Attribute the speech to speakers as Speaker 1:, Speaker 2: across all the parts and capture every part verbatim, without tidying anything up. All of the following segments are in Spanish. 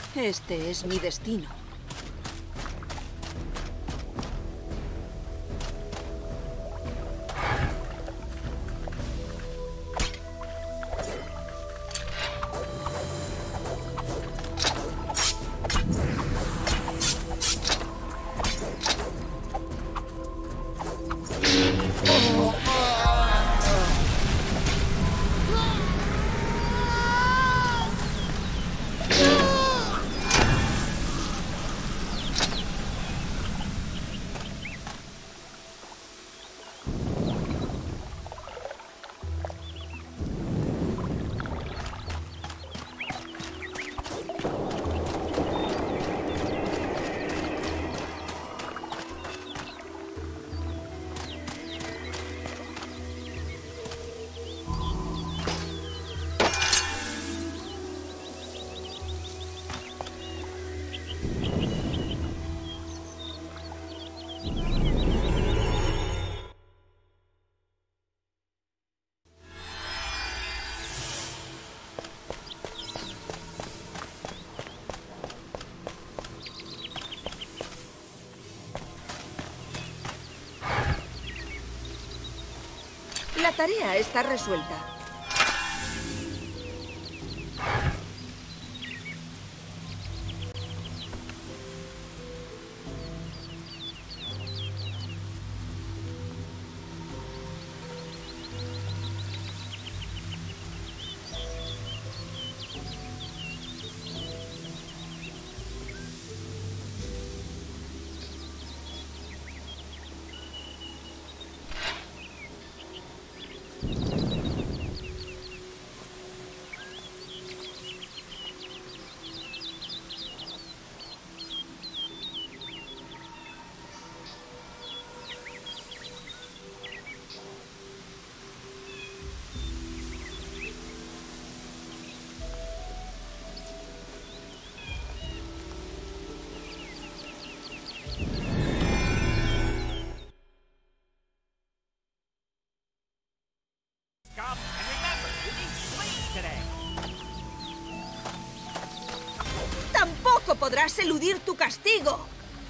Speaker 1: Este es mi destino. La tarea está resuelta. Tampoco podrás eludir tu castigo.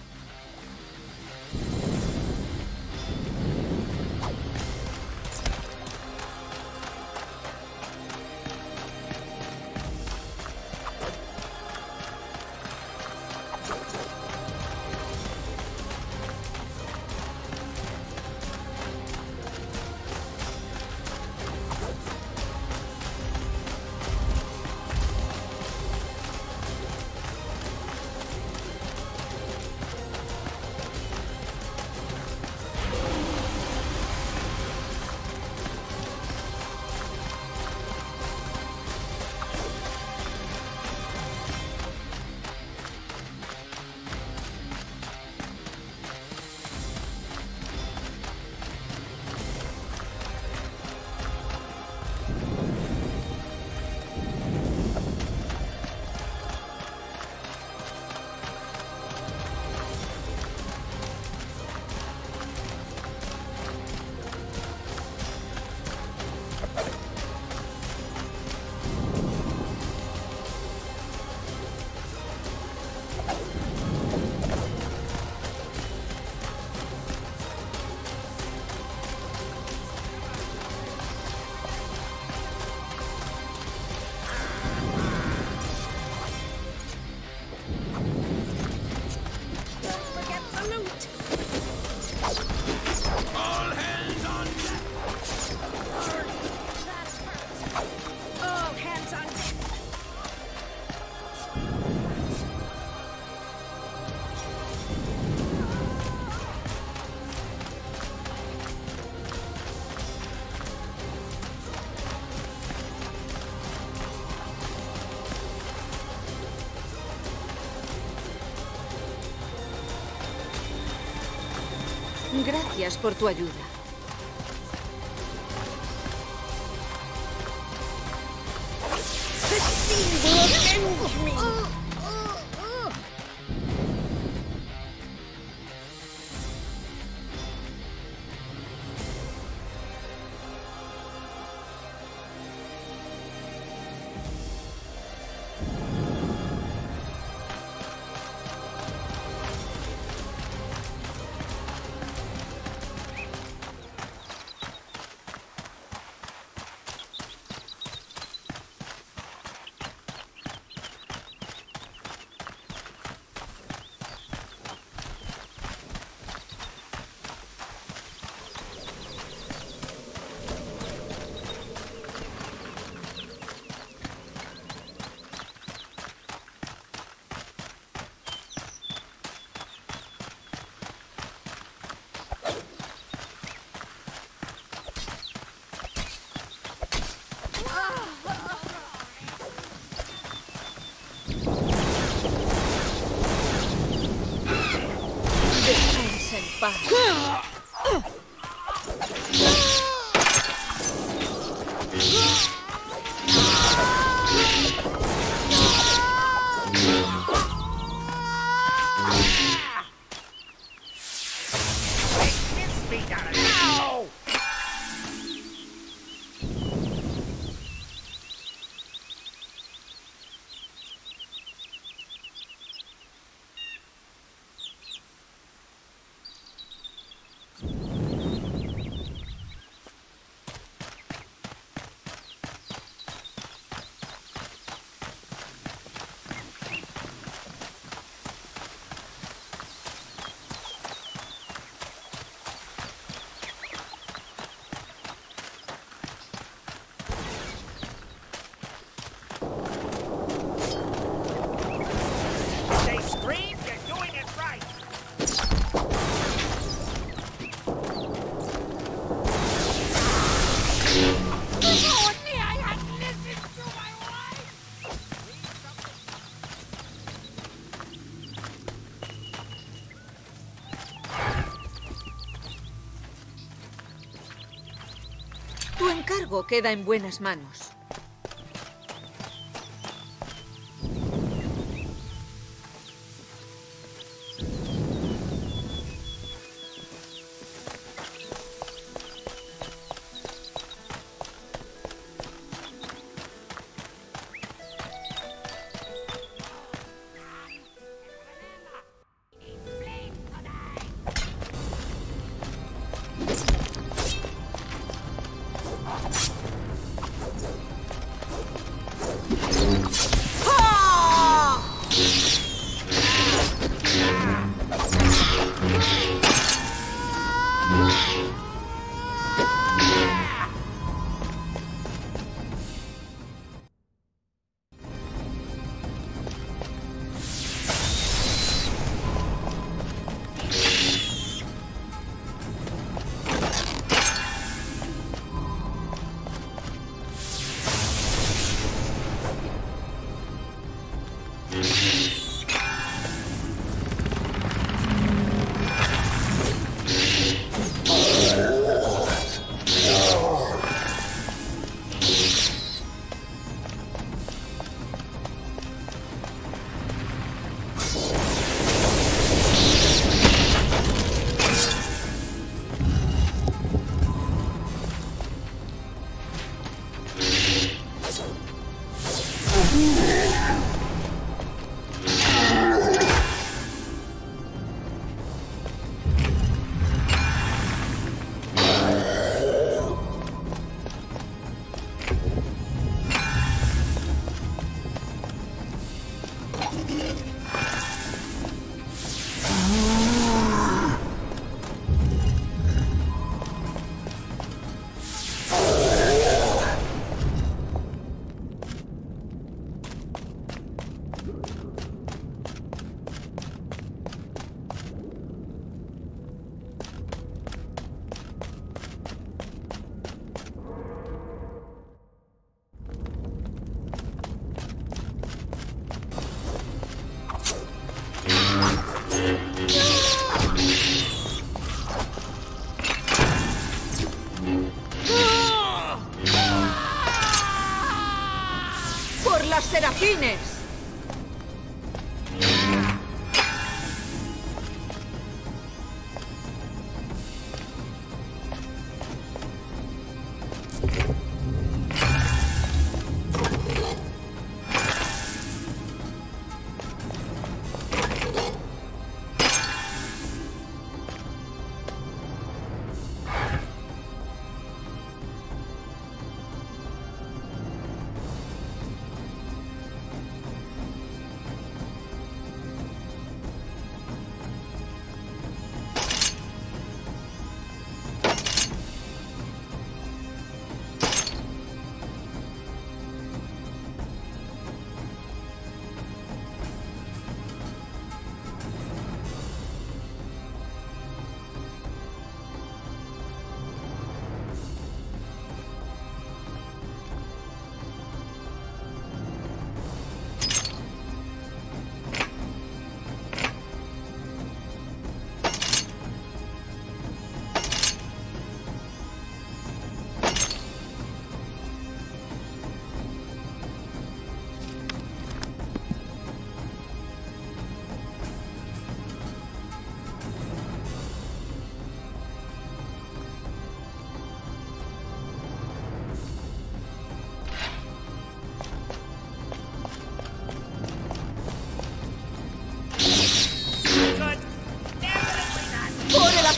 Speaker 1: Gracias por tu ayuda. Tu encargo queda en buenas manos.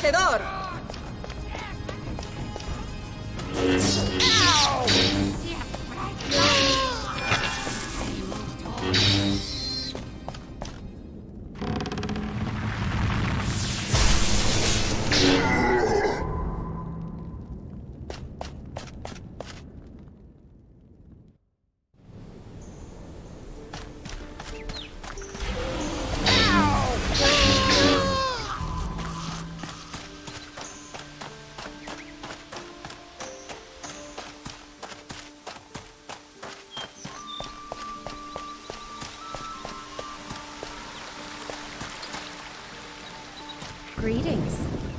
Speaker 1: ensordecedor!
Speaker 2: Greetings.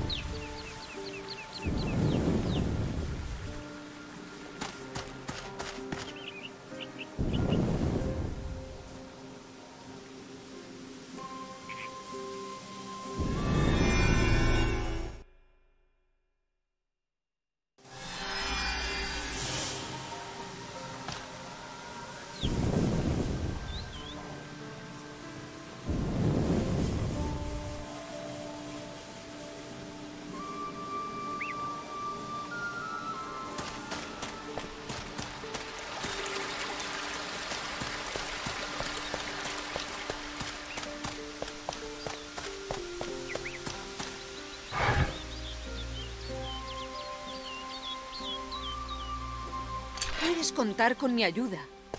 Speaker 1: Puedes contar con mi ayuda.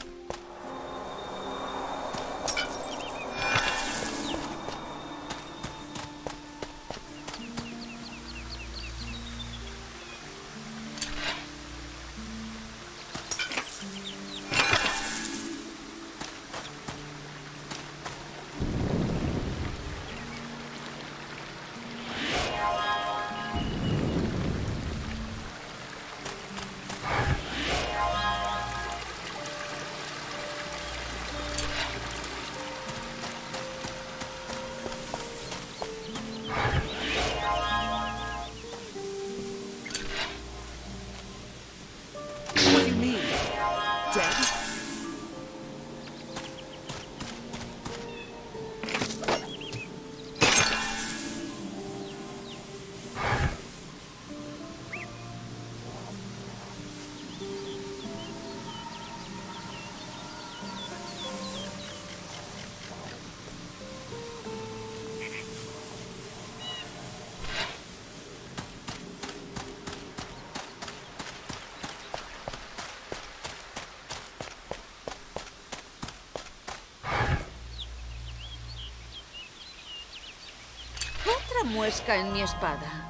Speaker 1: Otra muesca en mi espada.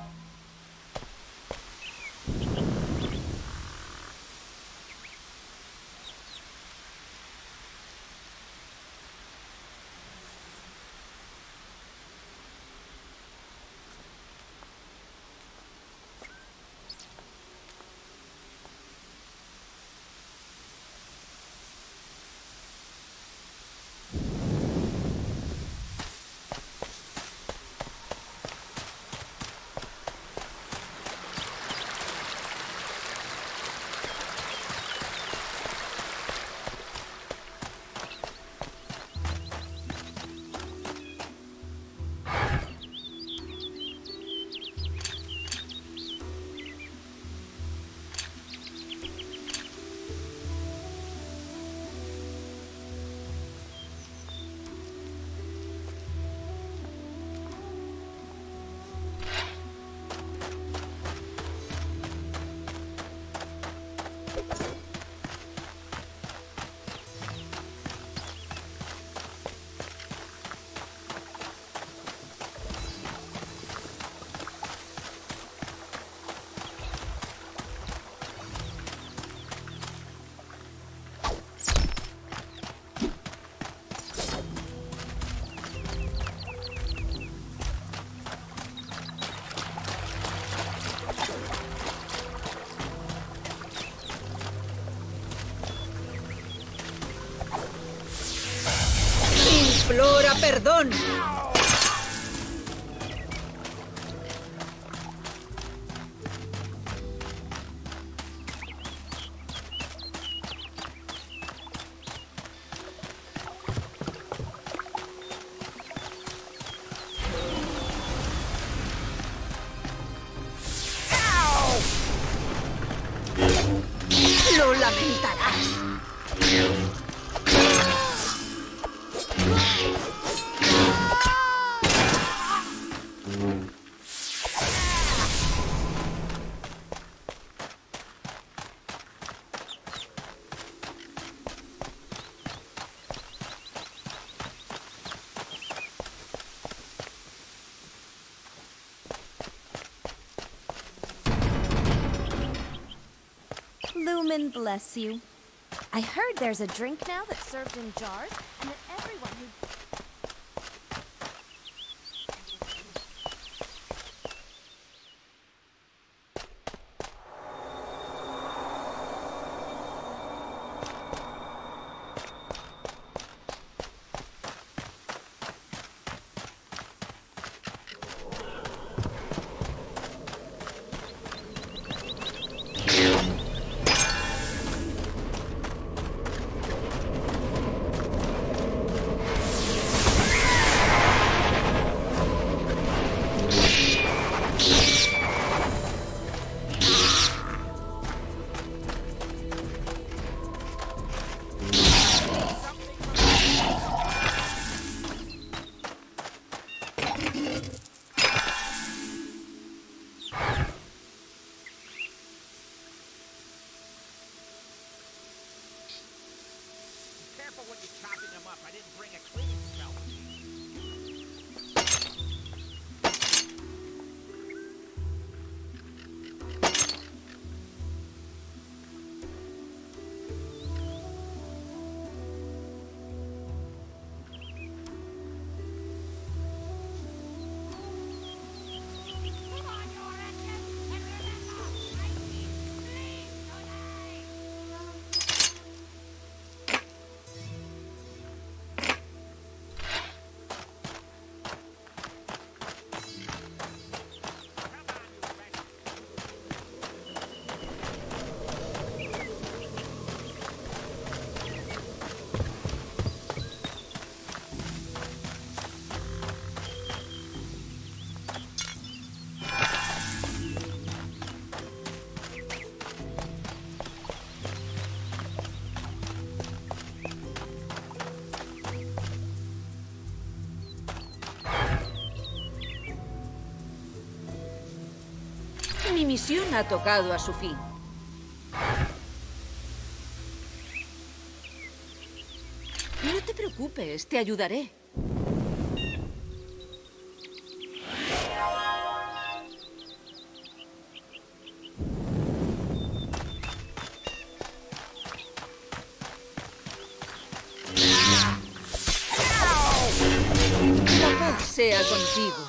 Speaker 1: ¡Implora perdón!
Speaker 2: Lumen bless you. I heard there's a drink now that's served in jars, and that everyone who...
Speaker 3: When you're chopping them up, I didn't bring a cleaning spell. Come on, you wretches, and remember, I need sleep tonight.
Speaker 1: Mi misión ha tocado a su fin. No te preocupes, te ayudaré. La paz sea contigo.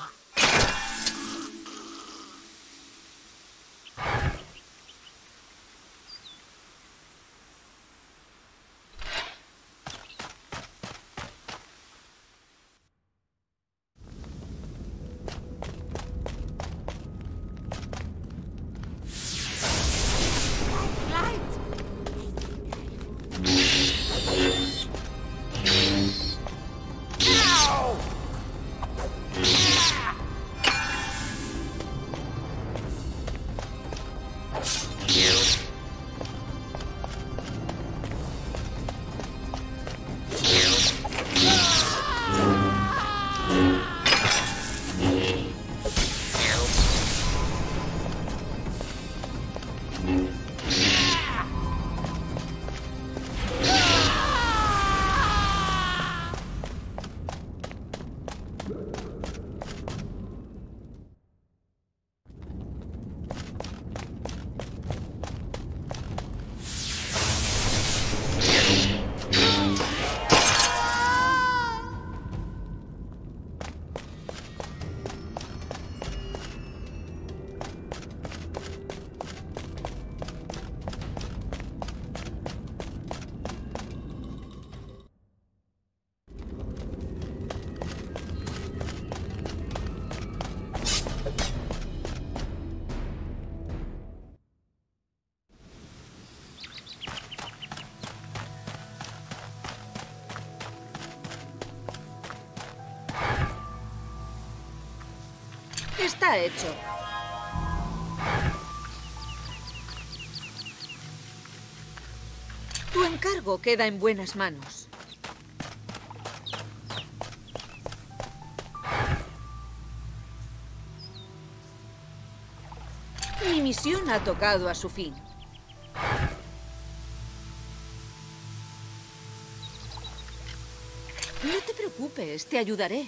Speaker 1: Está hecho. Tu encargo queda en buenas manos. misión ha tocado a su fin. No te preocupes, te ayudaré.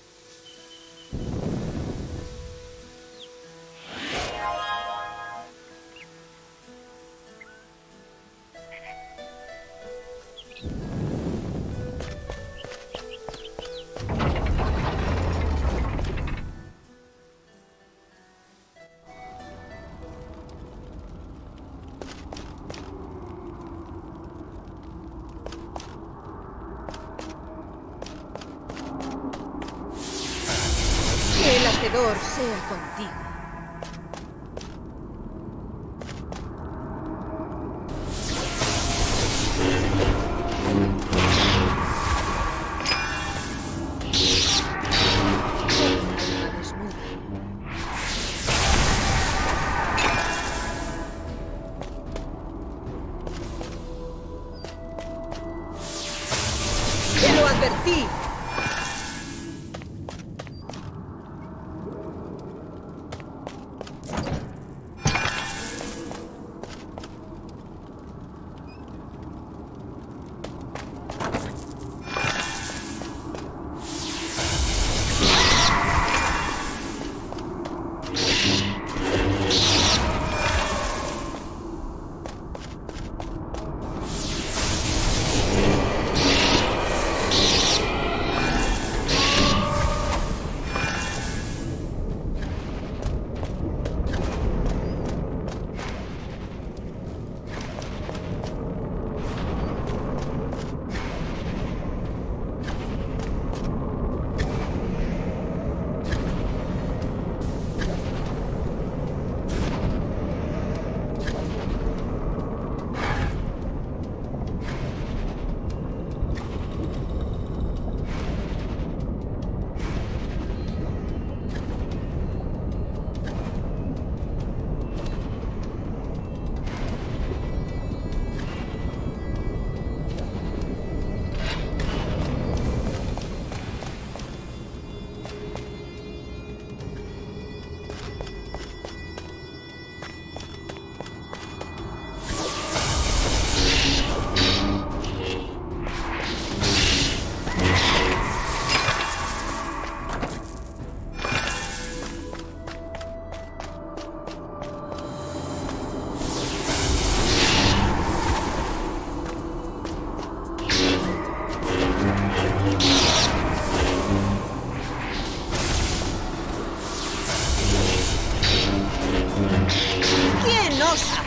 Speaker 1: Que el Hacedor sea contigo. Alma desnuda. ¡Te lo advertí! ¿Quién osa?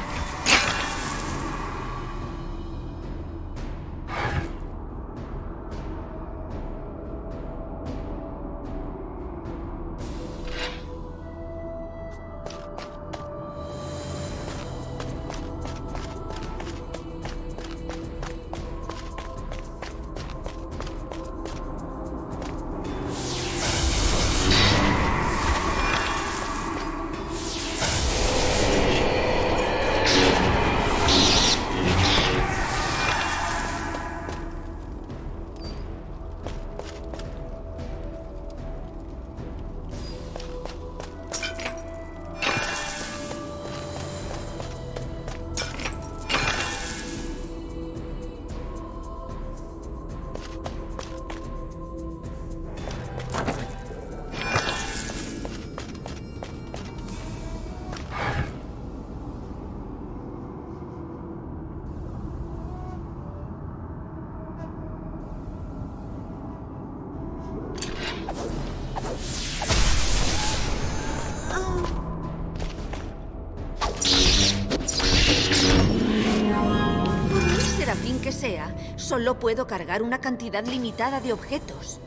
Speaker 1: Serafín que sea, solo puedo cargar una cantidad limitada de objetos.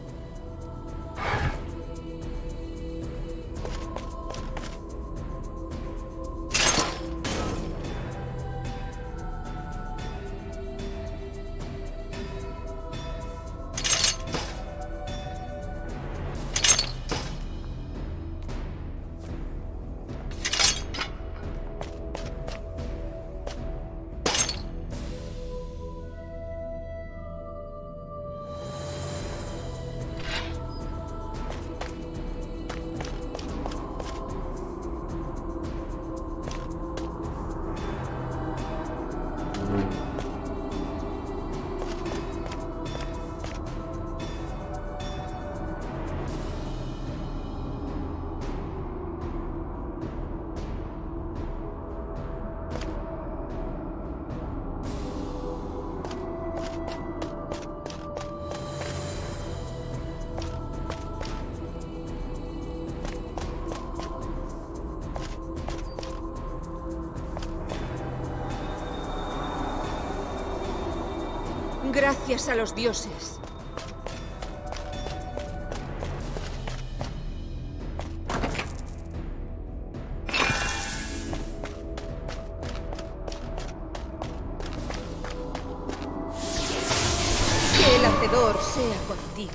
Speaker 1: Gracias a los dioses. Que el hacedor sea contigo.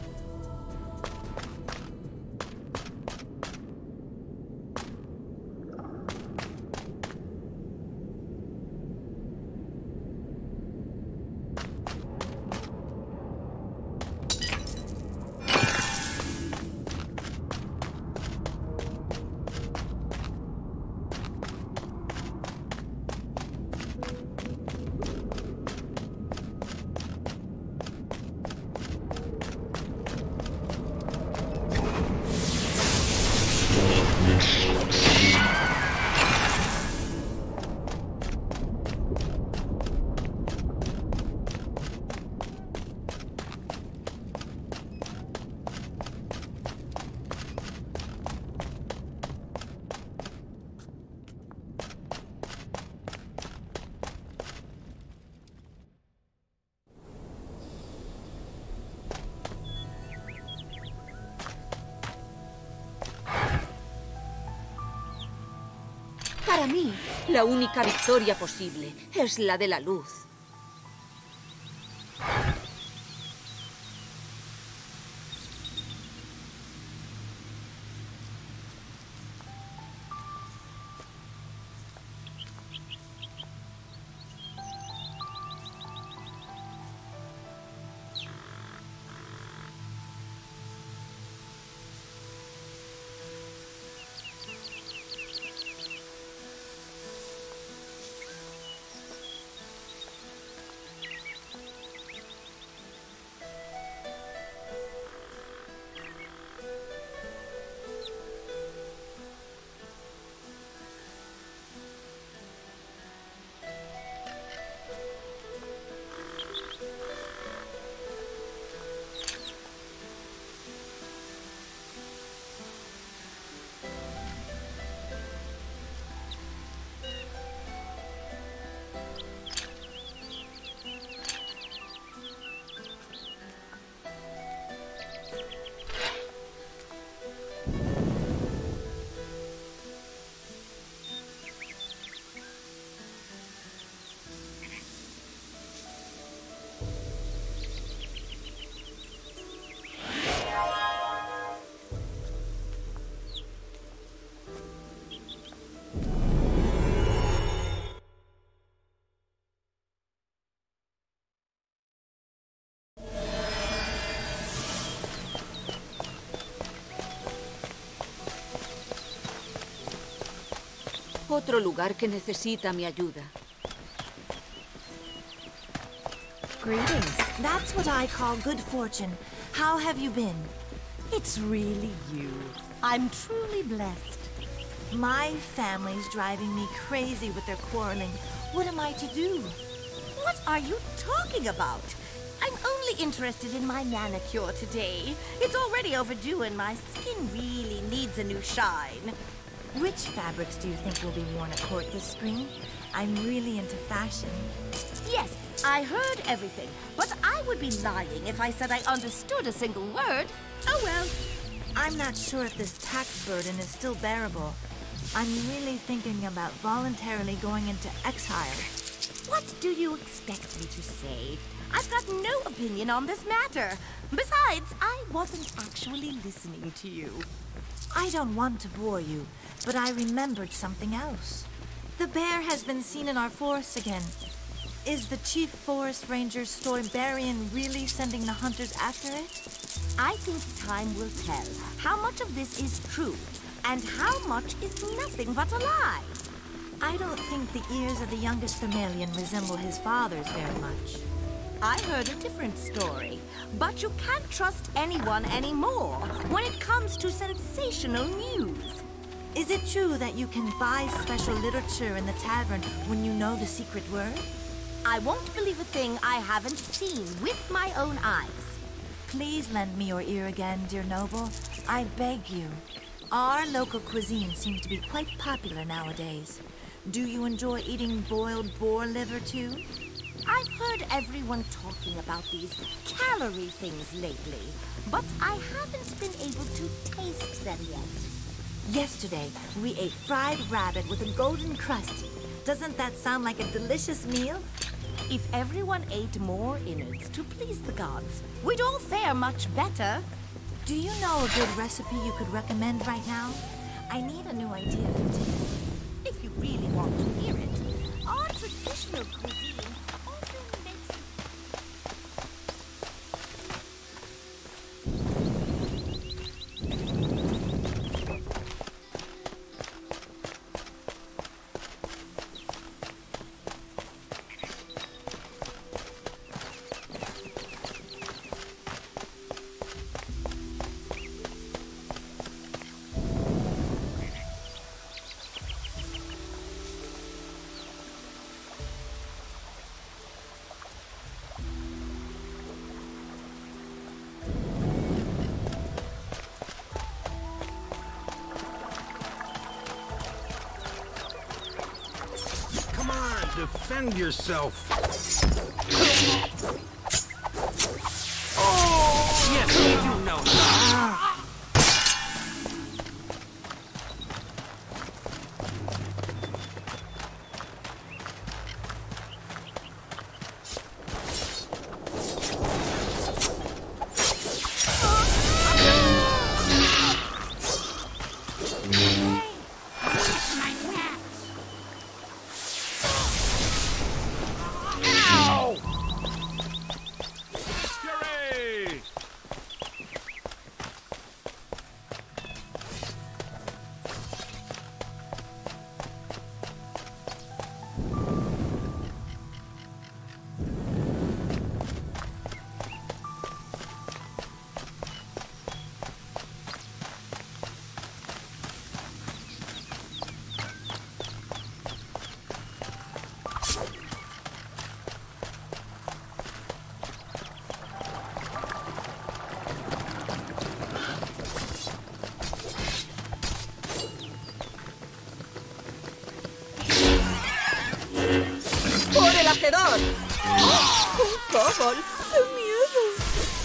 Speaker 1: Para mí, la única victoria posible es la de la luz. Otro lugar que necesita mi ayuda.
Speaker 4: Greetings. That's what I call good fortune. How have you been?
Speaker 2: It's really you. I'm truly blessed.
Speaker 4: My family's driving me crazy with their quarreling. What am I to do?
Speaker 2: What are you talking about? I'm only interested in my manicure today. It's already overdue and my skin really needs a new shine.
Speaker 4: Which fabrics do you think will be worn at court this spring? I'm really into fashion.
Speaker 2: Yes, I heard everything, but I would be lying if I said I understood a single word. Oh well.
Speaker 4: I'm not sure if this tax burden is still bearable. I'm really thinking about voluntarily going into exile.
Speaker 2: What do you expect me to say? I've got no opinion on this matter. Besides, I wasn't actually listening to you.
Speaker 4: I don't want to bore you, but I remembered something else. The bear has been seen in our forest again. Is the chief forest ranger Stoiberian really sending the hunters after it?
Speaker 2: I think time will tell how much of this is true and how much is nothing but a lie.
Speaker 4: I don't think the ears of the youngest Thermalian resemble his father's very much.
Speaker 2: I heard a different story, but you can't trust anyone anymore when it comes to sensational news.
Speaker 4: Is it true that you can buy special literature in the tavern when you know the secret word?
Speaker 2: I won't believe a thing I haven't seen with my own eyes.
Speaker 4: Please lend me your ear again, dear noble. I beg you. Our local cuisine seems to be quite popular nowadays. Do you enjoy eating boiled boar liver too?
Speaker 2: I've heard everyone talking about these calorie things lately, but I haven't been able to taste them yet.
Speaker 4: Yesterday, we ate fried rabbit with a golden crust. Doesn't that sound like a delicious meal?
Speaker 2: If everyone ate more innards to please the gods, we'd all fare much better.
Speaker 4: Do you know a good recipe you could recommend right now? I need a new idea for dinner.
Speaker 2: If you really want to hear it, our traditional cuisine often makes...
Speaker 5: Defend yourself.
Speaker 6: Oh! Yes, we do know that.
Speaker 1: ¡Por el hacedor! ¡Oh! ¡Un kobold! ¡Qué miedo!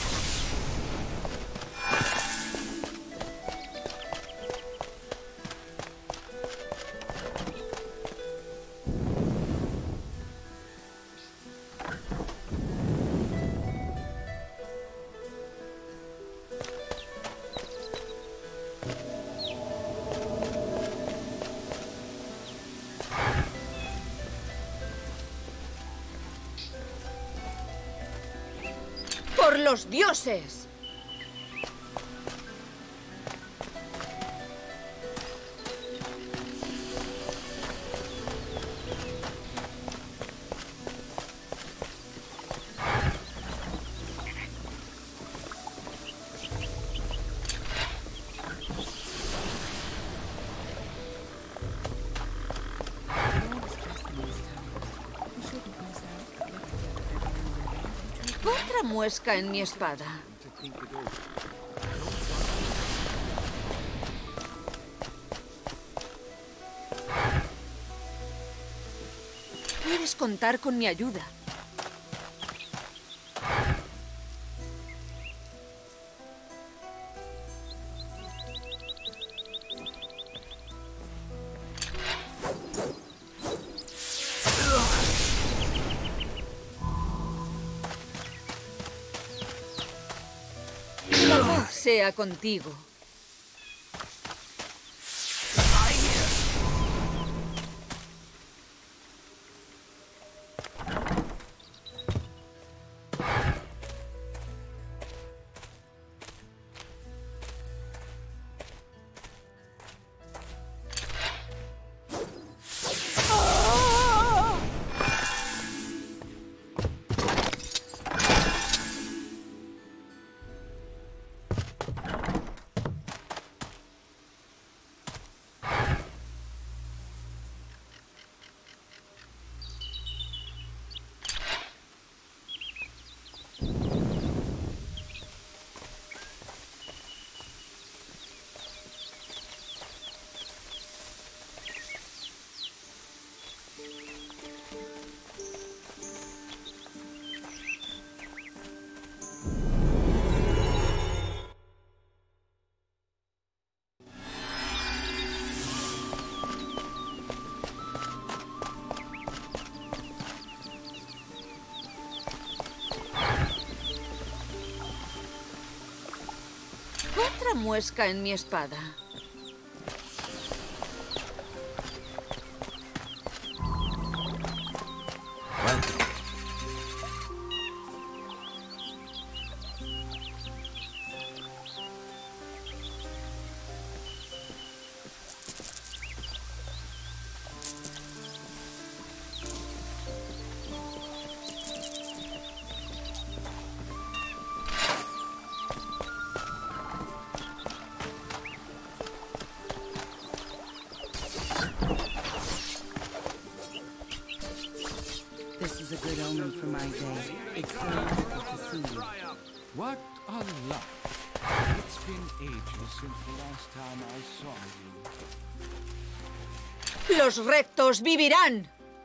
Speaker 1: ¡Por los dioses! Otra muesca en mi espada. Puedes contar con mi ayuda. La paz sea contigo. Otra muesca en mi espada.
Speaker 7: This is a good omen for my day. It's very good to see you.
Speaker 8: What a luck. It's been ages since the last time I saw you.
Speaker 1: ¡Los rectos vivirán!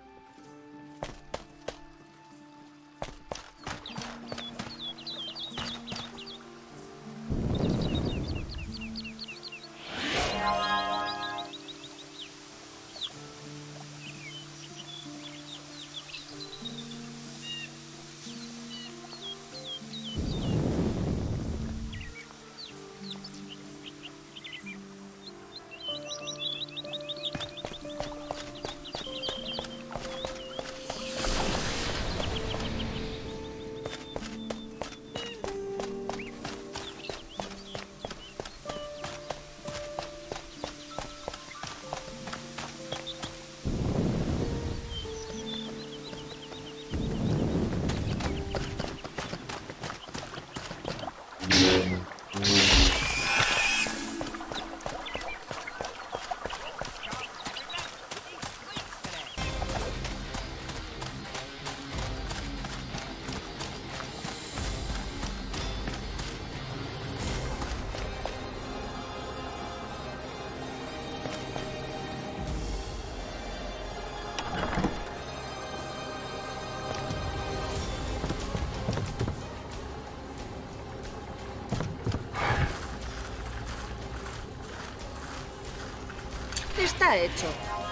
Speaker 1: Está hecho.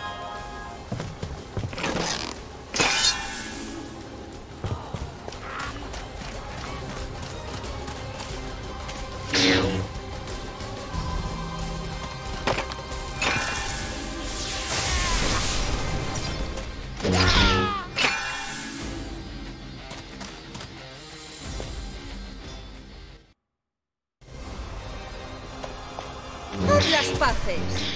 Speaker 1: Haz las paces.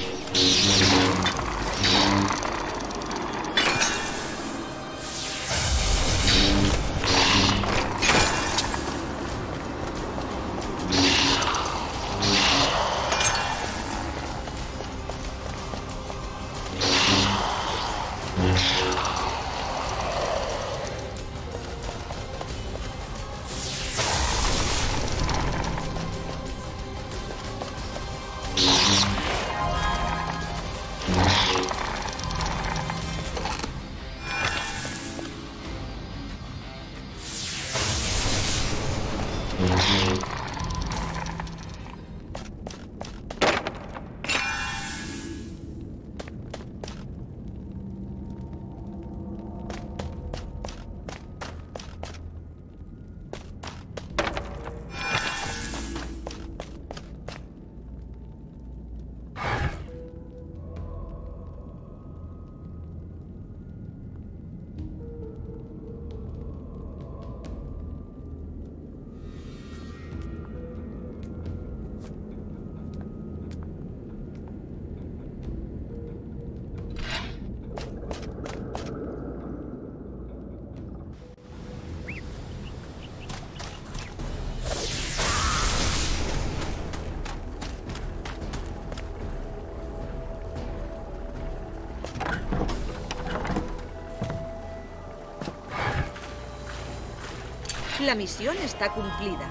Speaker 1: La misión está cumplida.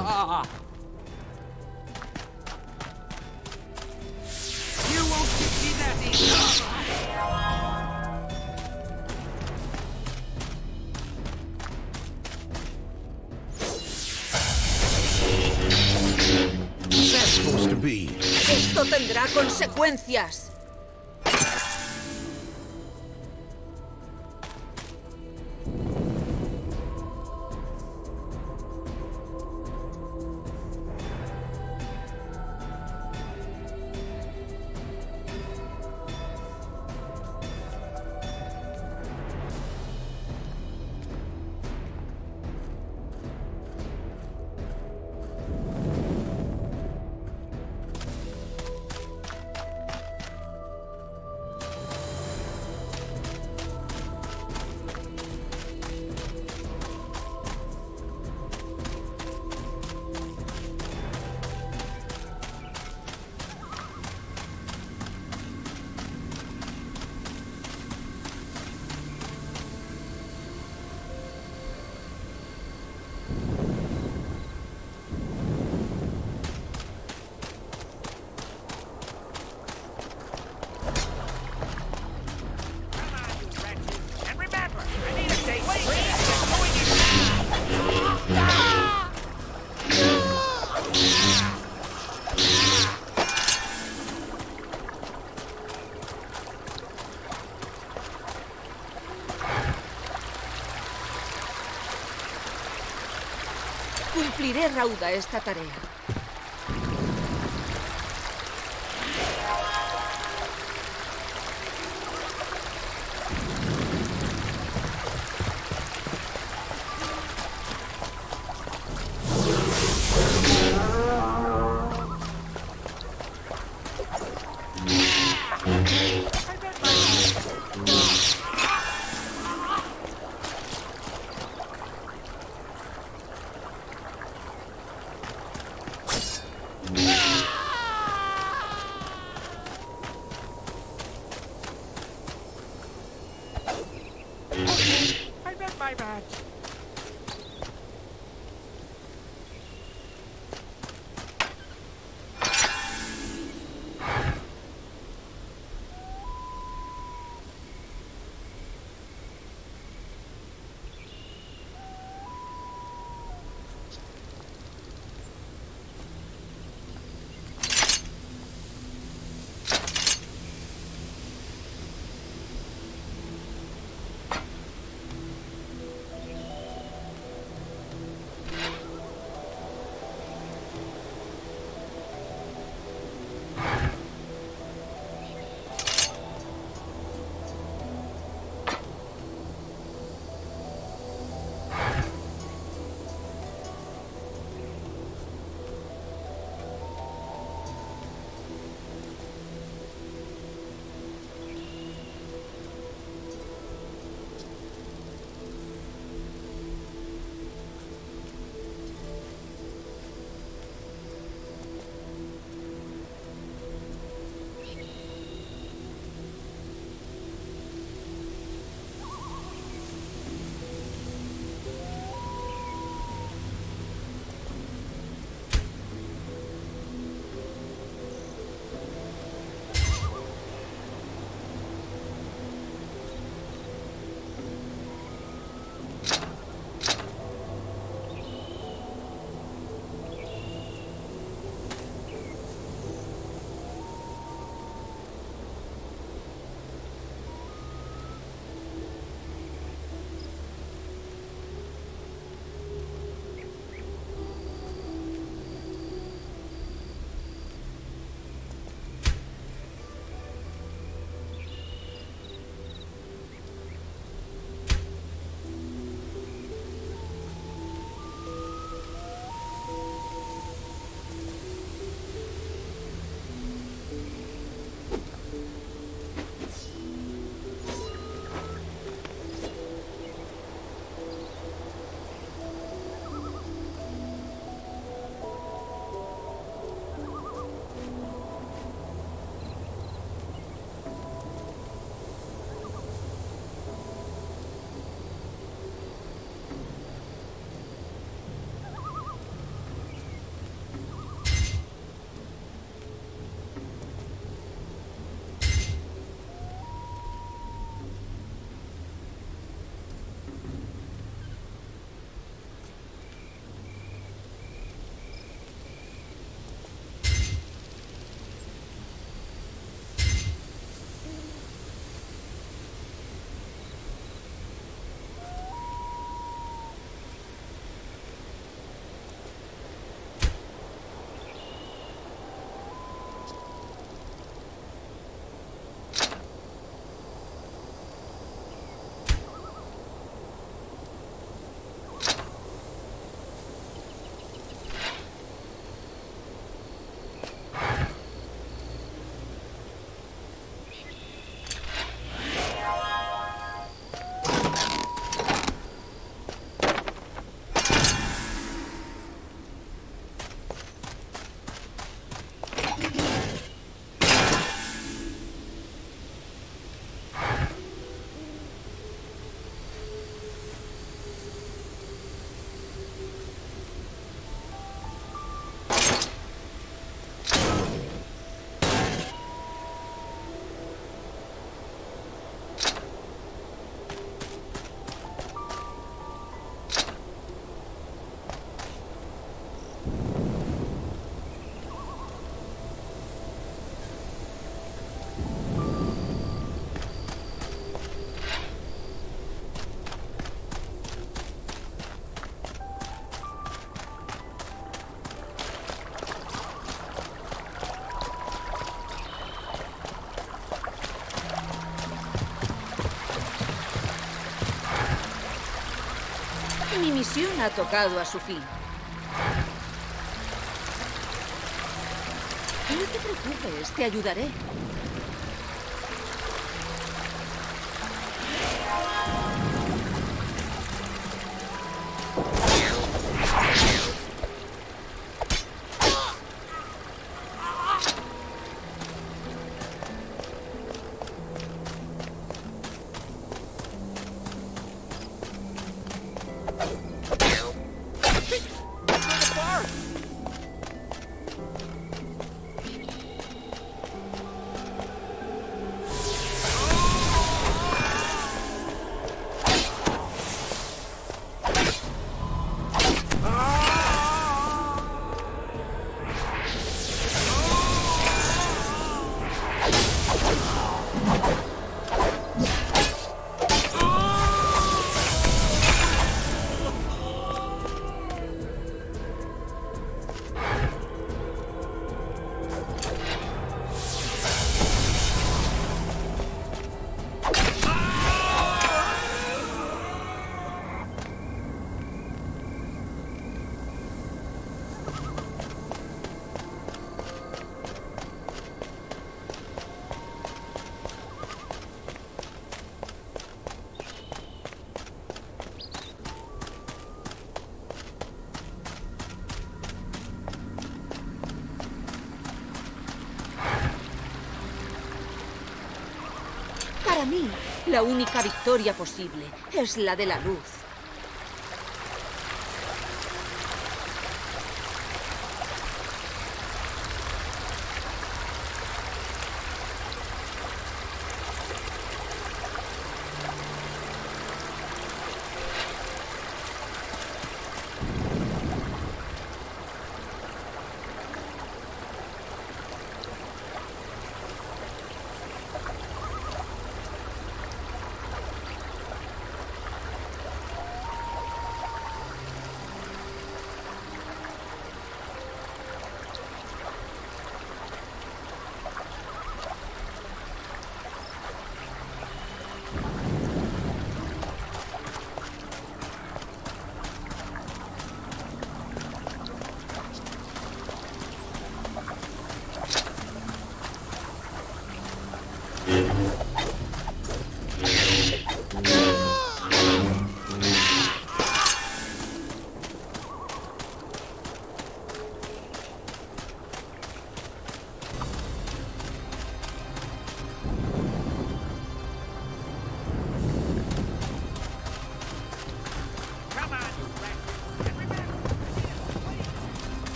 Speaker 6: Ah! You won't get me that easy!
Speaker 5: What's that supposed to be?
Speaker 1: Esto tendrá consecuencias. Cumpliré rauda esta tarea. ha tocado a su fin. No te preocupes, te ayudaré. Para mí, la única victoria posible es la de la luz.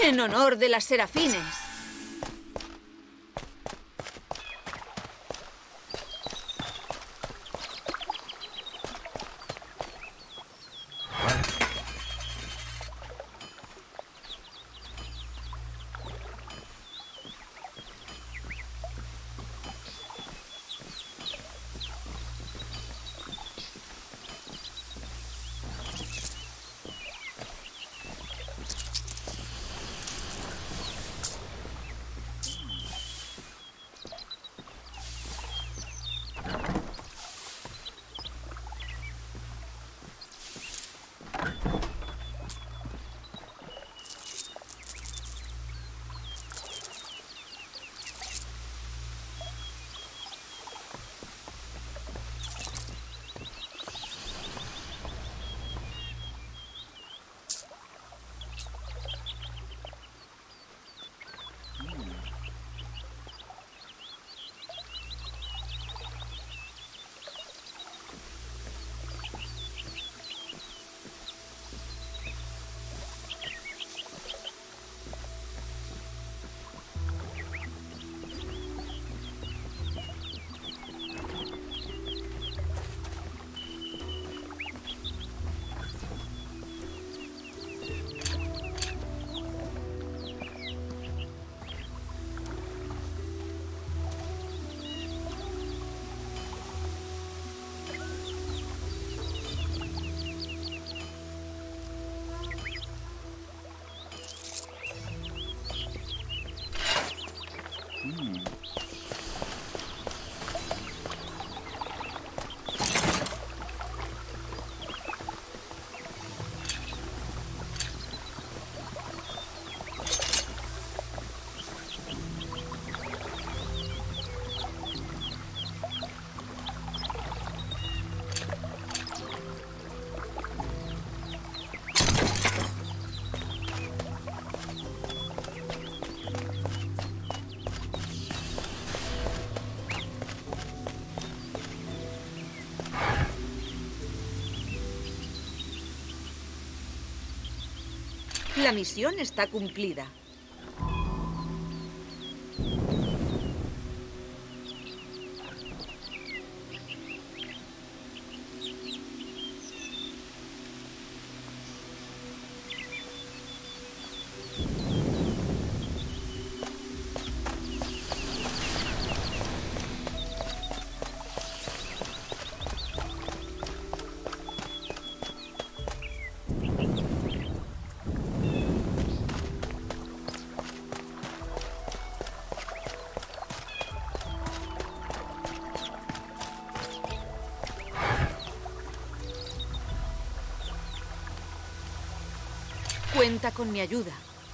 Speaker 1: En honor de las serafines. La misión está cumplida. Cuenta con mi ayuda.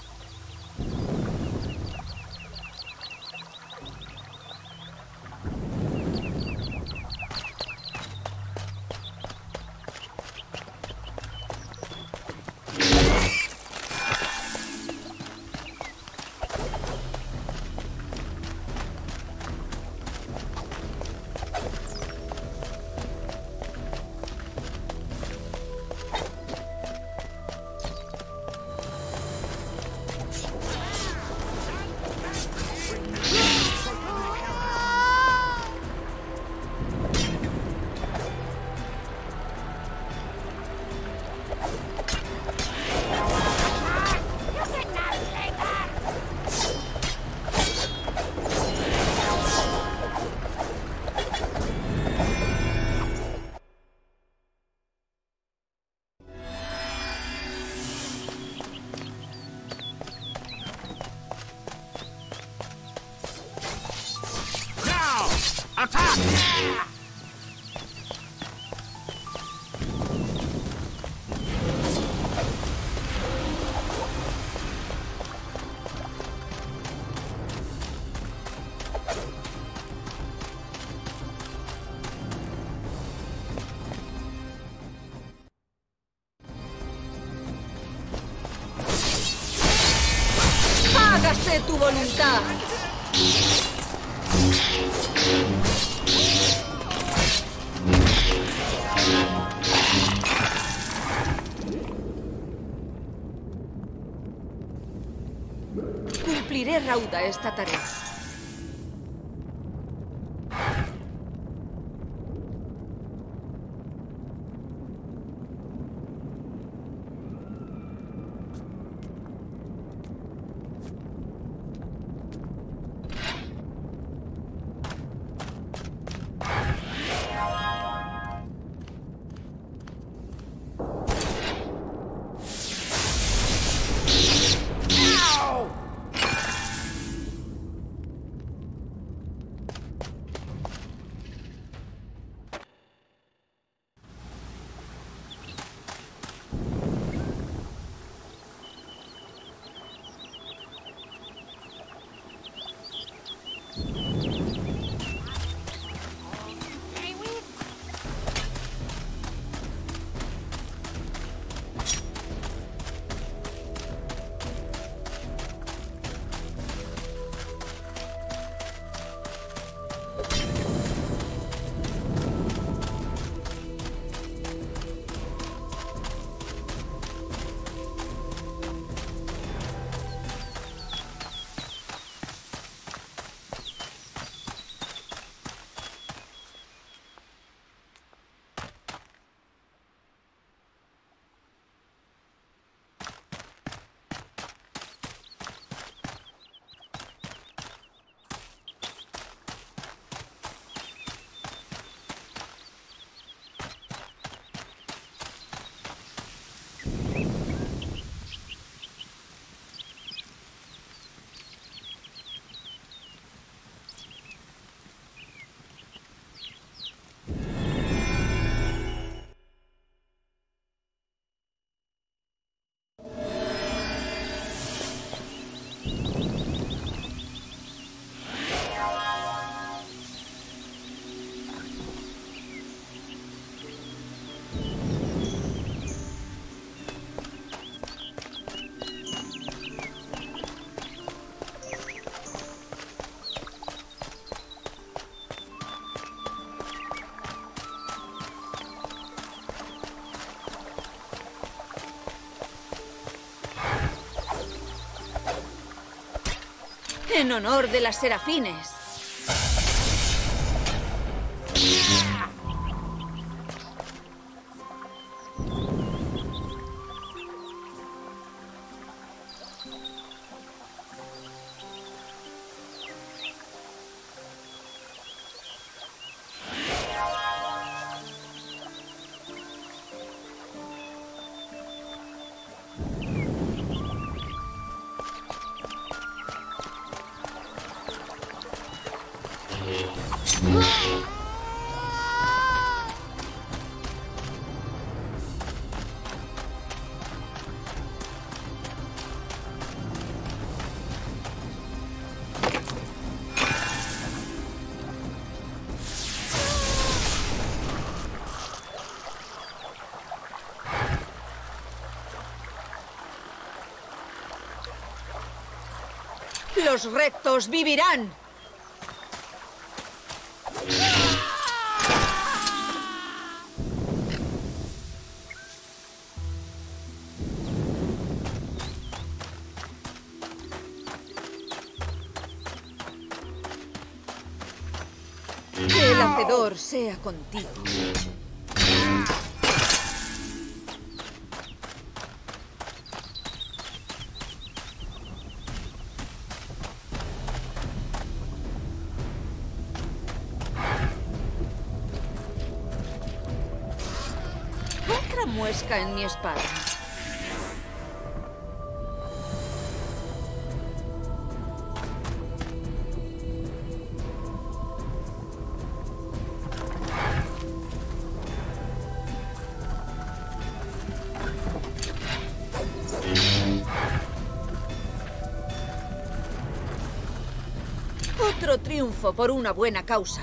Speaker 1: ¡Hágase tu voluntad! Cumpliré rauda esta tarea. En honor de las serafines. Los rectos vivirán. Que el hacedor sea contigo. Otra muesca en mi espada. Otro triunfo por una buena causa.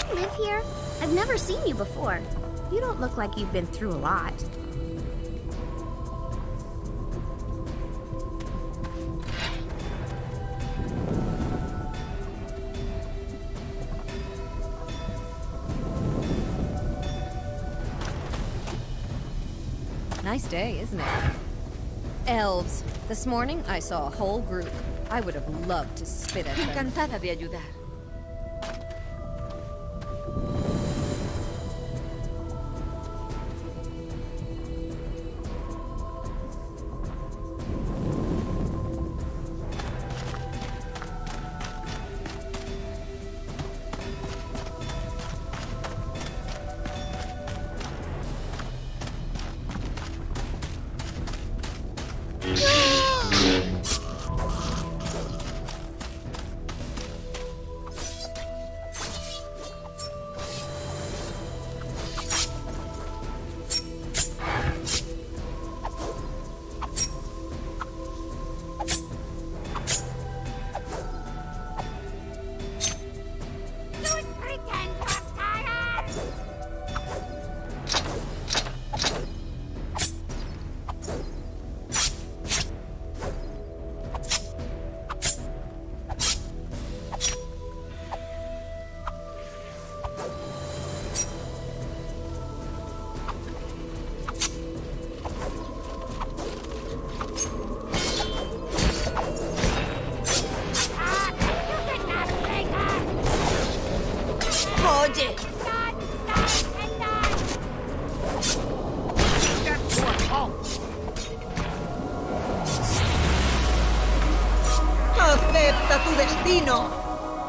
Speaker 9: you live here? I've never seen you before. You don't look like you've been through a lot.
Speaker 10: Nice day, isn't it? Elves. This morning I saw a whole group. I would have loved to spit at them.
Speaker 1: Encantada de ayudar.
Speaker 3: Oye.
Speaker 1: ¡Acepta tu destino!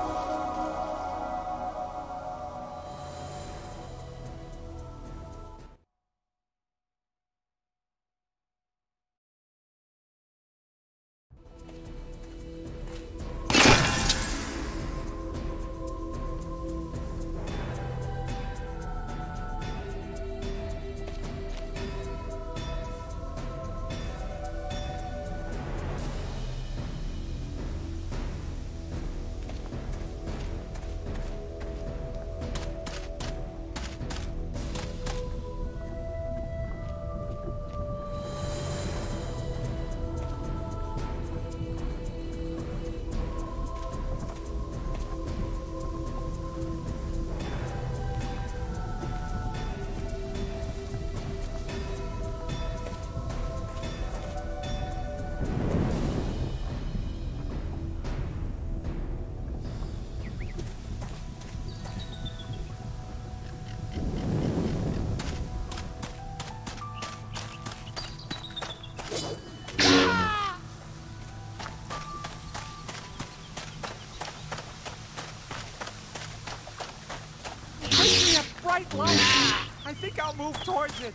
Speaker 6: Bright light. I think I'll move towards it.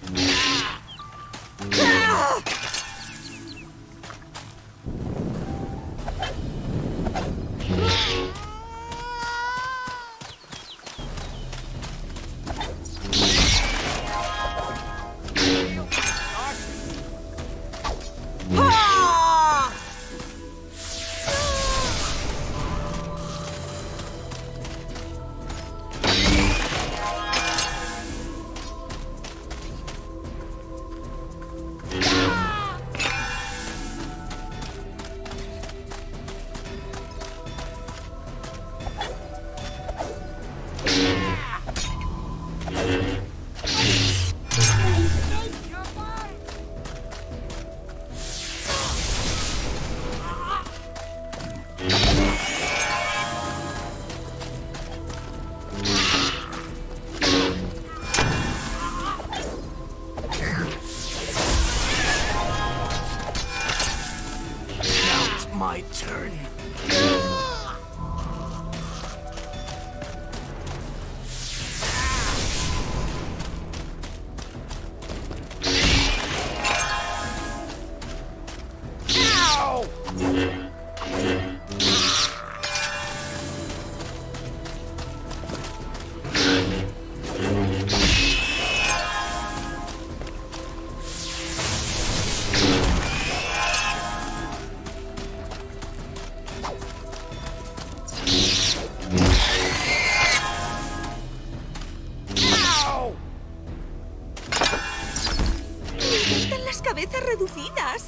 Speaker 1: reducidas.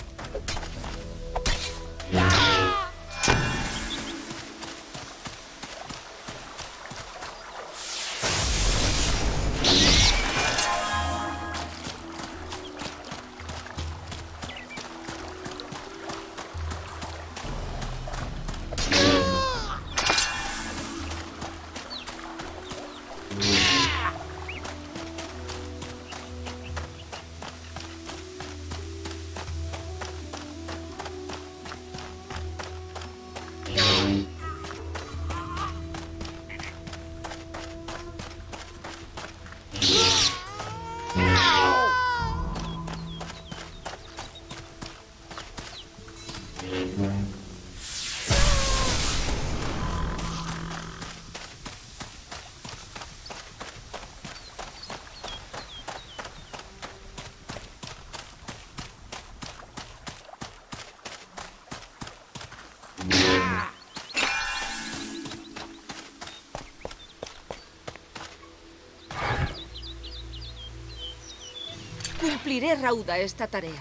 Speaker 1: Cumpliré rauda esta tarea.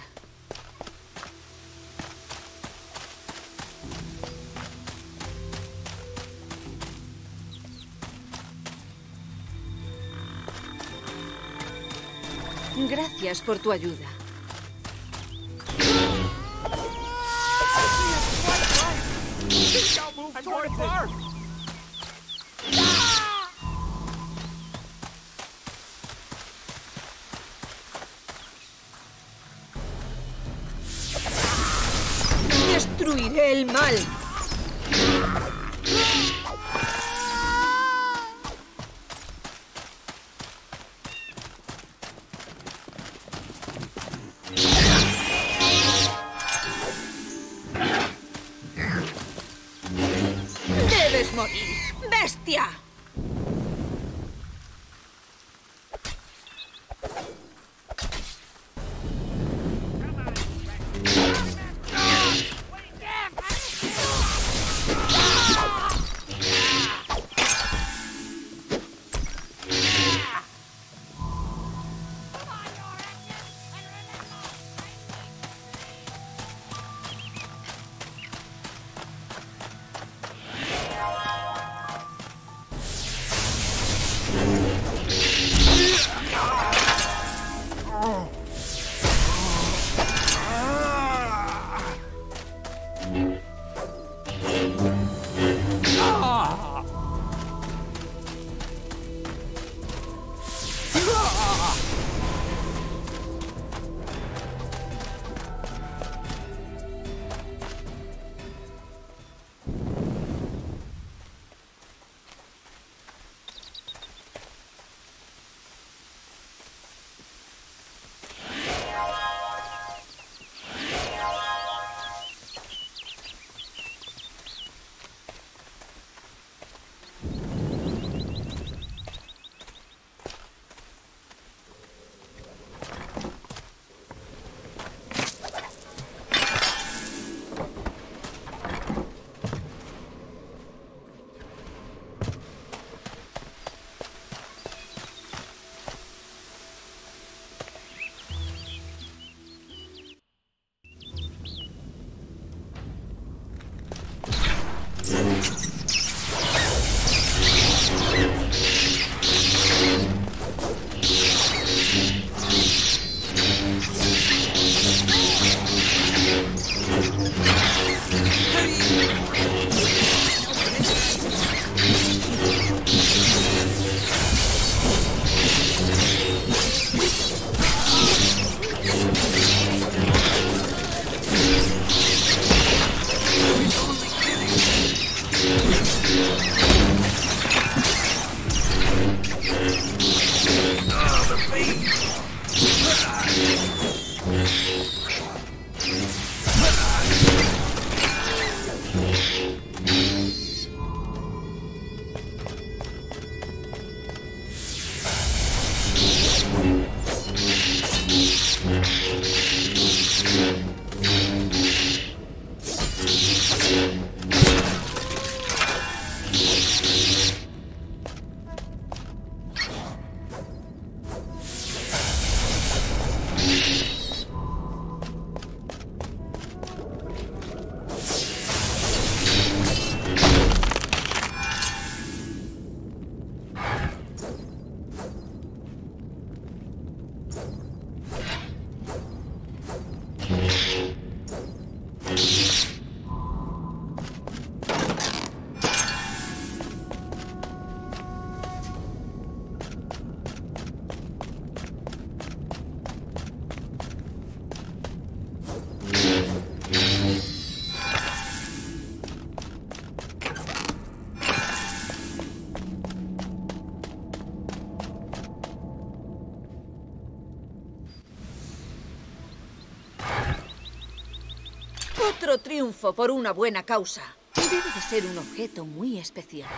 Speaker 1: Gracias por tu ayuda.
Speaker 6: I'll move towards it.
Speaker 1: Destruiré el mal. Debes morir, bestia. Otro triunfo por una buena causa. Debe de ser un objeto muy especial.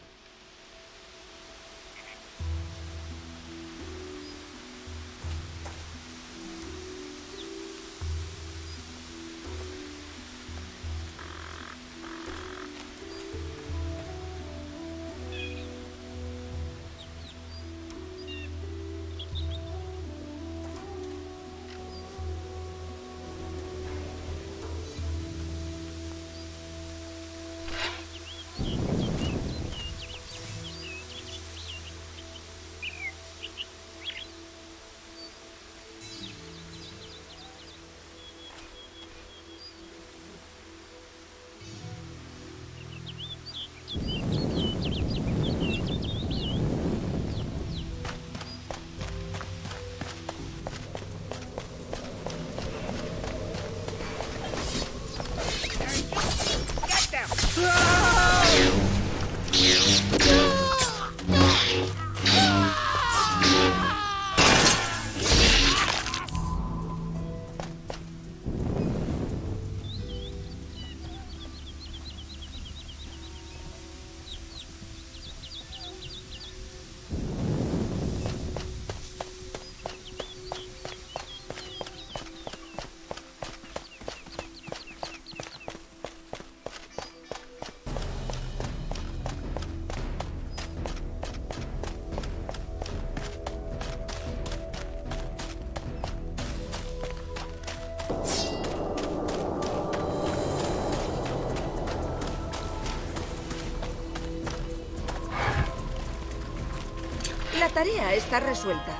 Speaker 1: La tarea está resuelta.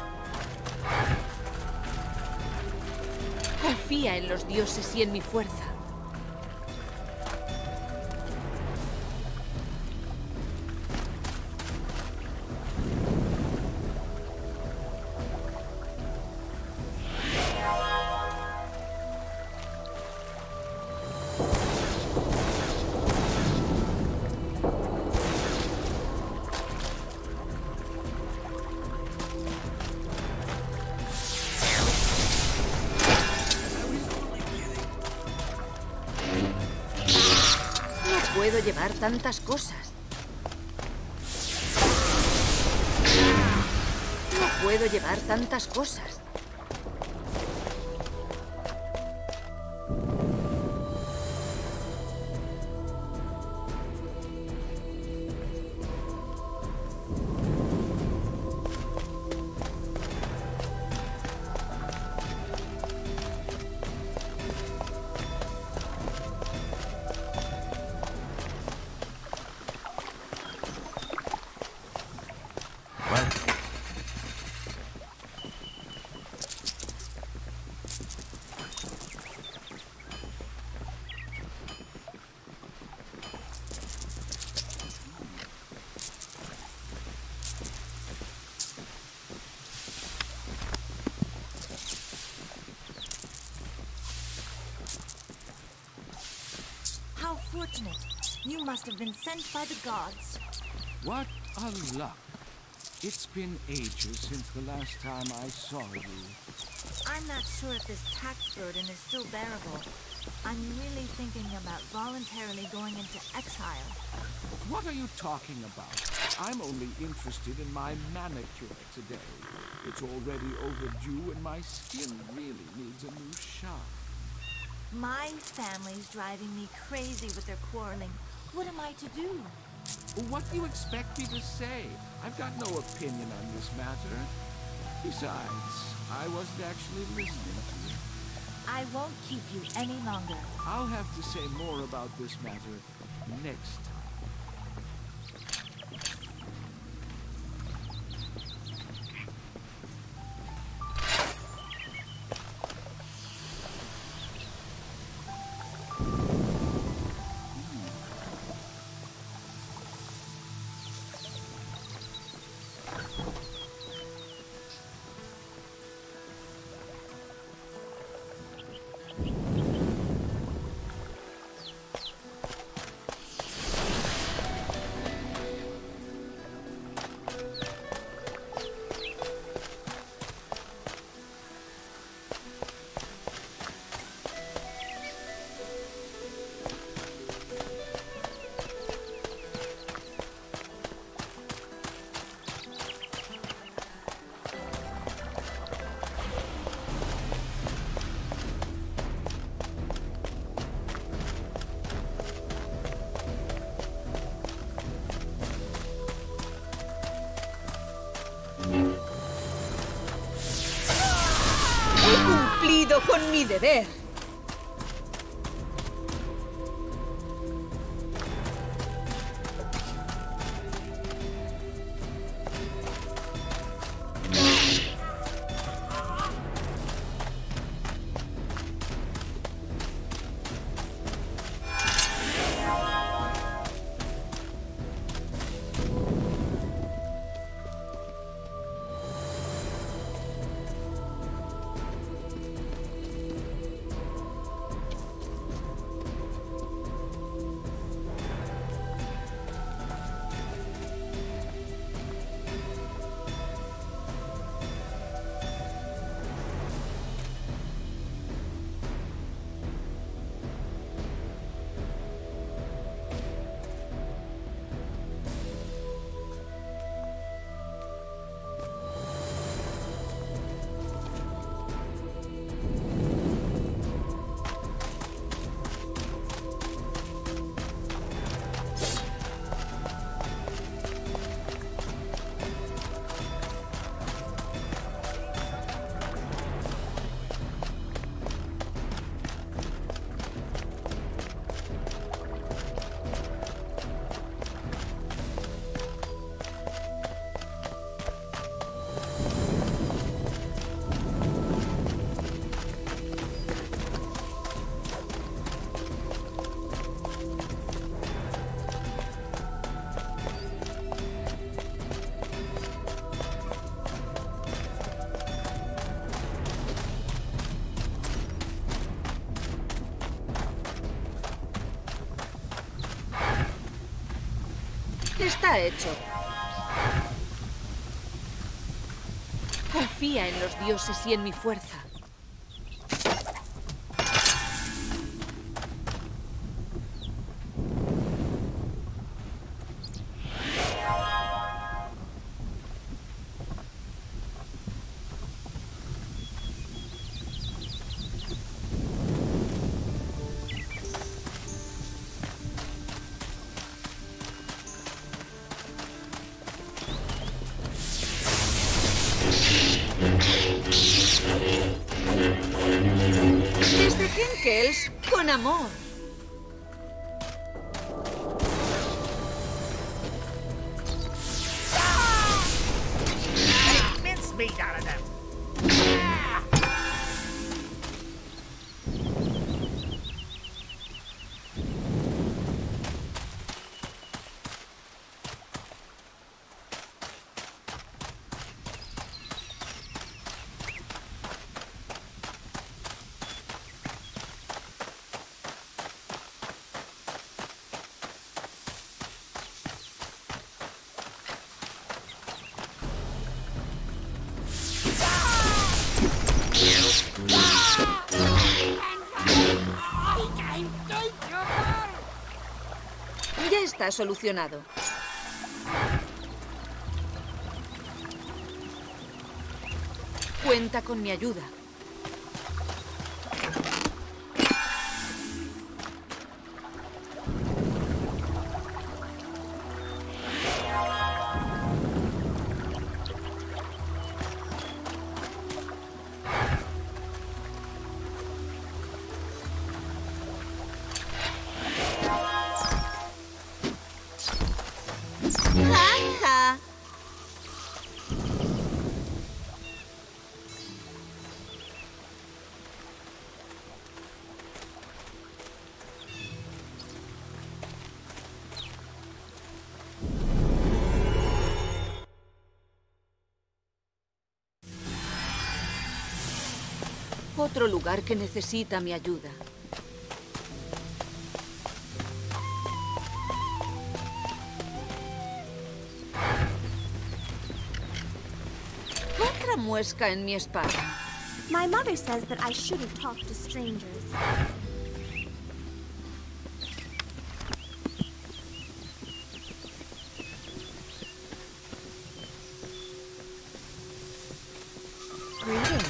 Speaker 1: Confía en los dioses y en mi fuerza. No puedo llevar tantas cosas. No puedo llevar tantas cosas.
Speaker 4: How fortunate. You must have been sent by the gods.
Speaker 8: What a luck. It's been ages since the last time I saw you.
Speaker 4: I'm not sure if this tax burden is still bearable. I'm really thinking about voluntarily going into exile.
Speaker 8: What are you talking about? I'm only interested in my manicure today. It's already overdue and my skin really needs a new shot.
Speaker 4: My family's driving me crazy with their quarreling. What am I to do?
Speaker 8: What do you expect me to say? I've got no opinion on this matter. Besides, I wasn't actually listening to you.
Speaker 4: I won't keep you any longer.
Speaker 8: I'll have to say more about this matter next time.
Speaker 1: cumplido con mi deber. Está hecho. Confía en los dioses y en mi fuerza. Desde Henkels, con amor.
Speaker 6: Mincemeat out of them.
Speaker 1: Ya está solucionado. Cuenta con mi ayuda. ¡Ja! Otro lugar que necesita mi ayuda. Otra muesca en mi espada.
Speaker 9: My mother says that I shouldn't talk to strangers.
Speaker 10: Greetings.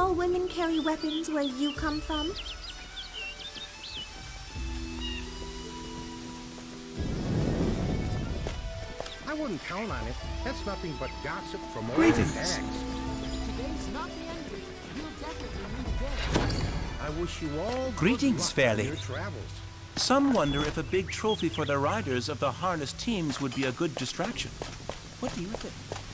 Speaker 9: all women carry weapons where you come from?
Speaker 5: I wouldn't count on it. That's nothing but gossip from old
Speaker 11: Greetings.
Speaker 5: hags.
Speaker 3: Today's not the end of it. You'll definitely meet again.
Speaker 5: I wish you all good
Speaker 11: Greetings,
Speaker 5: luck
Speaker 11: fair
Speaker 5: on your
Speaker 11: lady.
Speaker 5: travels.
Speaker 11: Some wonder if a big trophy for the riders of the harness teams would be a good distraction. What do you think?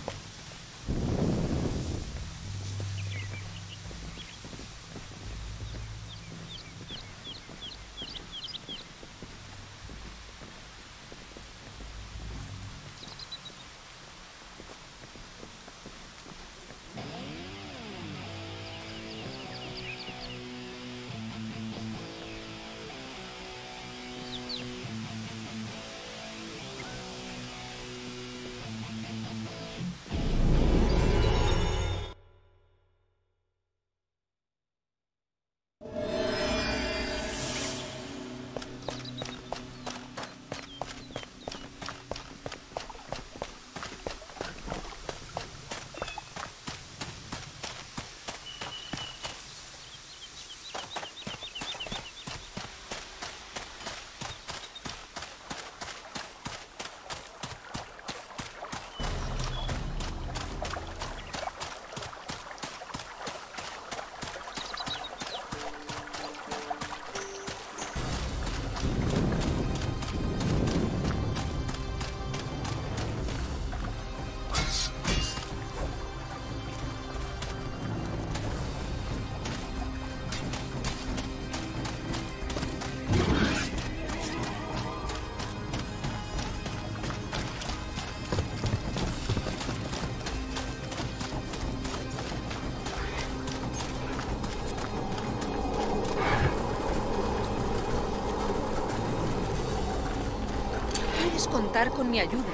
Speaker 1: Puedes contar con mi ayuda.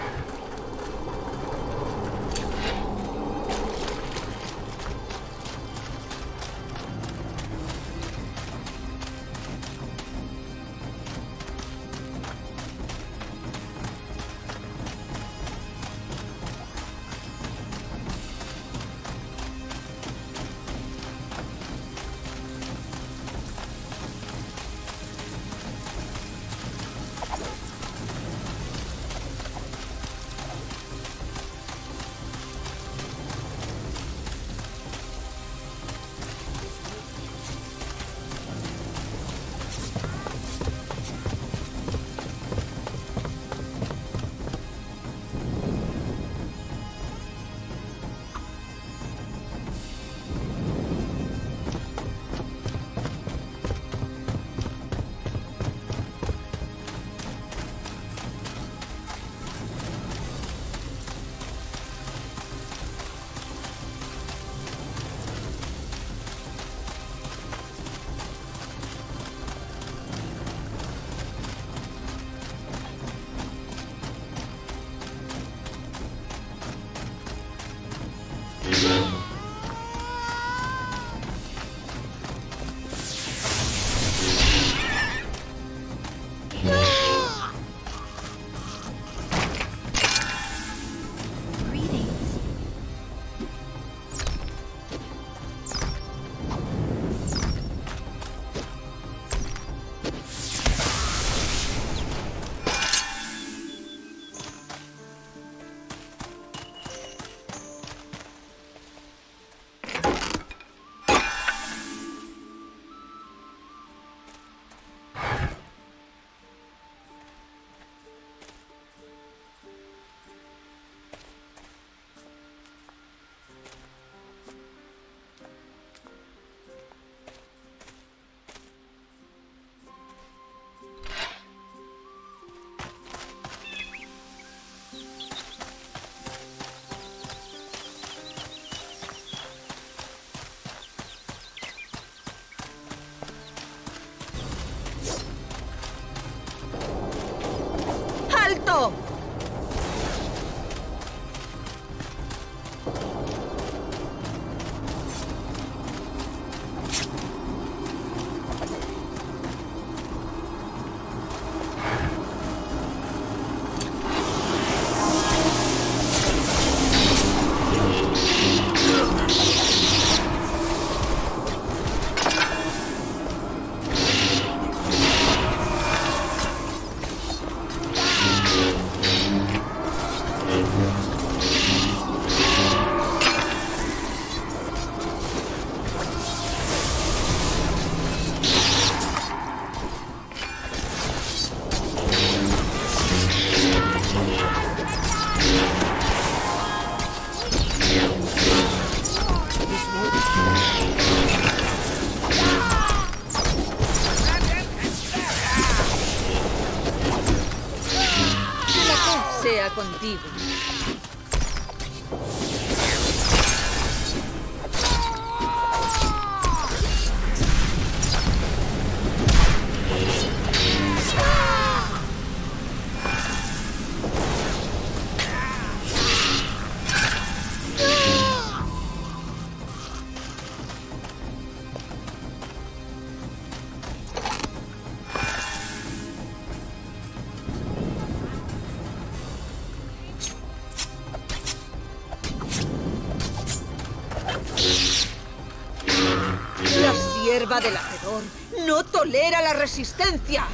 Speaker 1: hierba del hacedor no tolera la resistencia.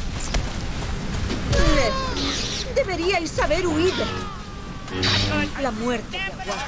Speaker 1: Le- Deberíais haber huido. La muerte te aguarda.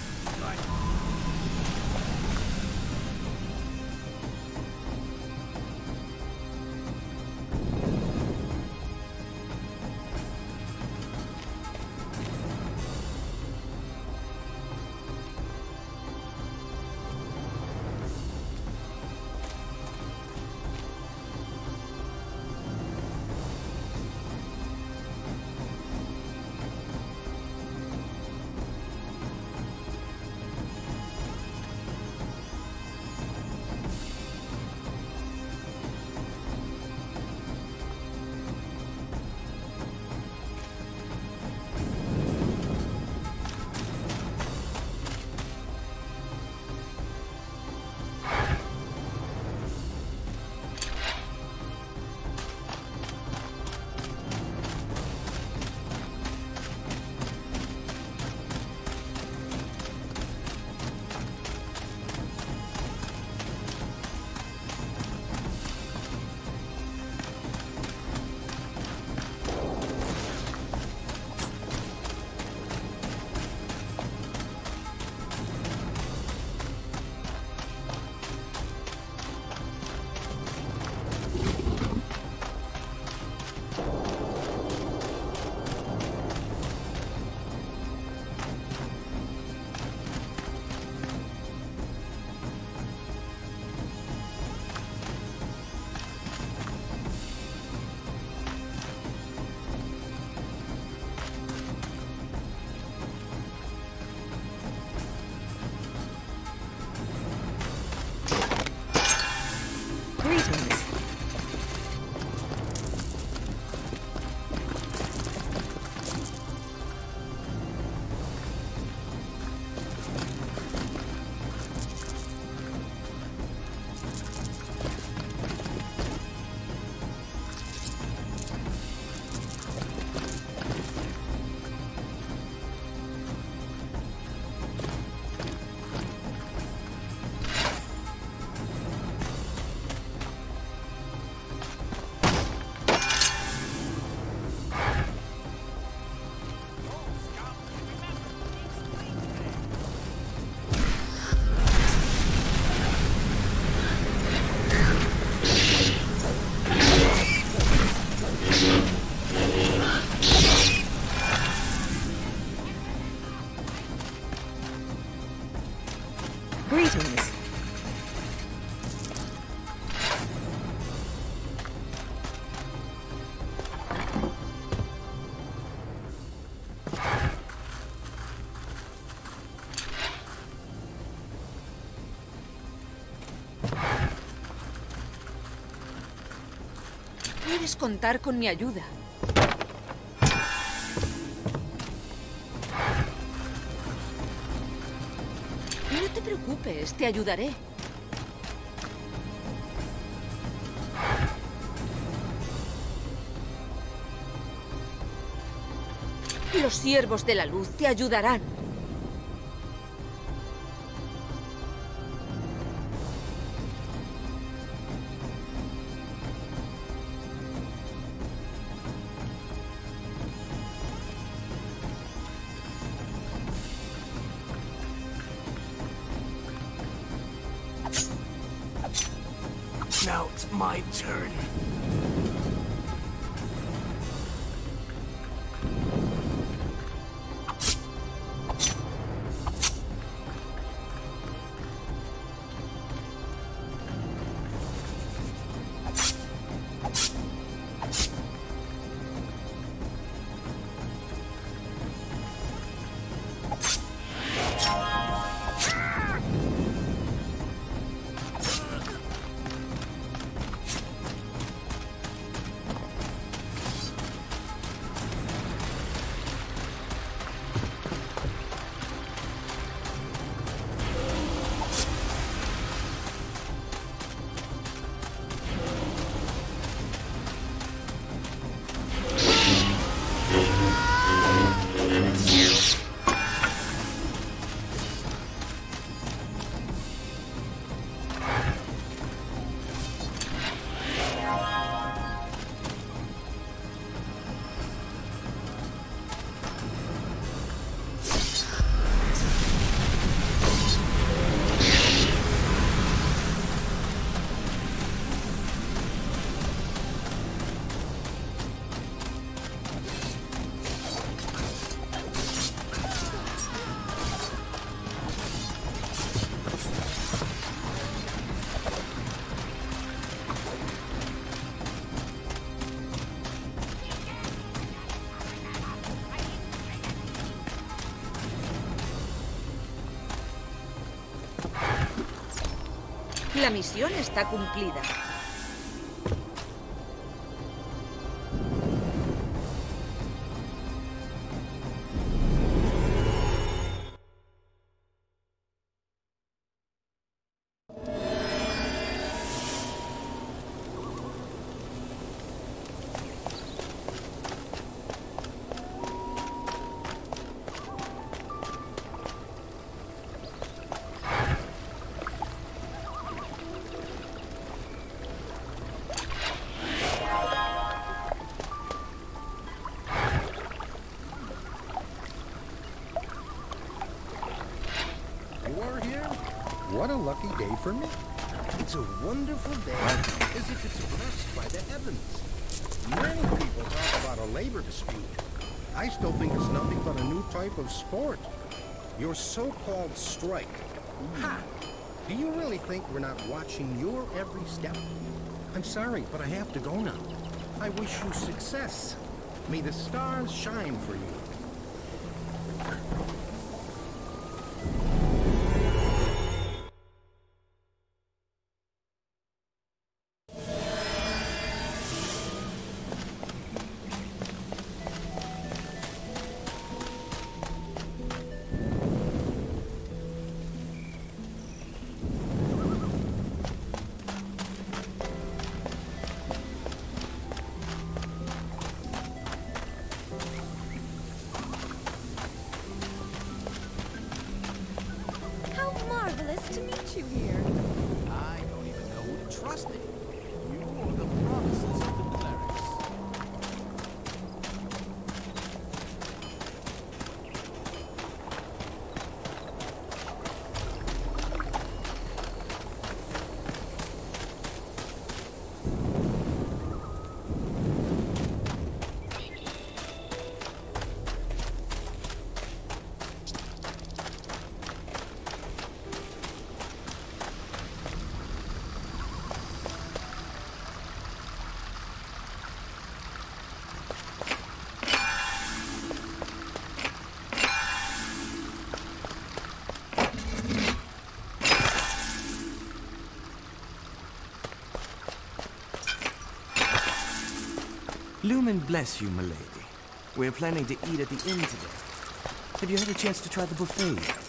Speaker 12: Greetings.
Speaker 1: Puedes contar con mi ayuda. No te preocupes, te ayudaré. Los siervos de la luz te ayudarán.
Speaker 13: Now it's my turn.
Speaker 1: La misión está cumplida.
Speaker 5: You are here? What a lucky day for me. It's a wonderful day, as if it's blessed by the heavens. Many people talk about a labor dispute. I still think it's nothing but a new type of sport. Your so-called strike. Ha! Do you really think we're not watching your every step? I'm sorry, but I have to go now. I wish you success. May the stars shine for you.
Speaker 2: Marvelous to meet you here.
Speaker 6: I don't even know who to trust it. You or the promises of the clerics.
Speaker 13: Lumen bless you, milady. We're planning to eat at the inn today. Have you had a chance to try the buffet yet?